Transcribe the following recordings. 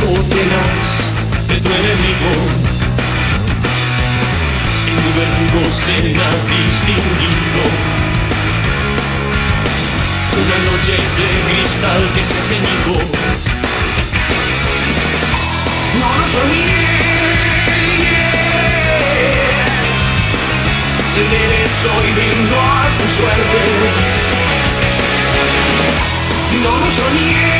hijo tenaz de tu enemigo. En tu verdugo será distinguido. Una noche de cristal que se ceñigo. No lo soñé. Se soy brindo a tu suerte. No lo soñé.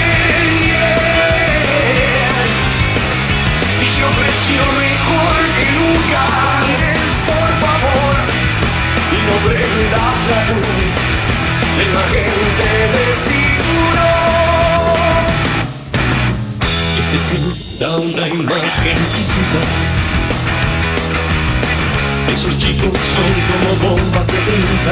Y se ofreció mejor que nunca. Eres, por favor, y no prendas la luz. La imagen te desfiguró. Este film da una imagen física. Esos chicos son como bombas de tinta.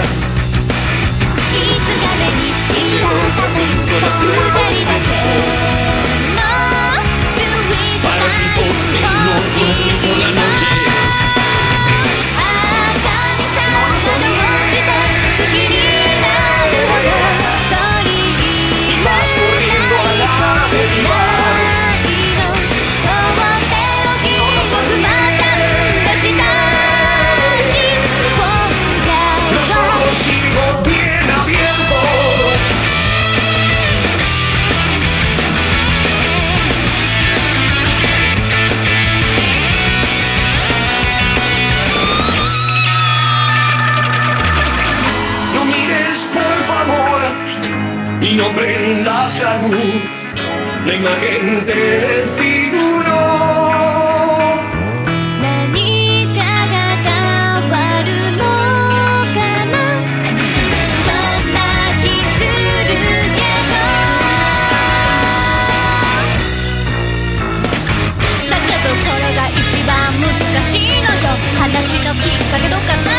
Para tipos que no duermen por la noche. Y vas corriendo a la deriva. Los ojos sigo bien abiertos. No mires, por favor, y no prendas la luz. La imagen te desfiguró. 話のきっかけどうかな。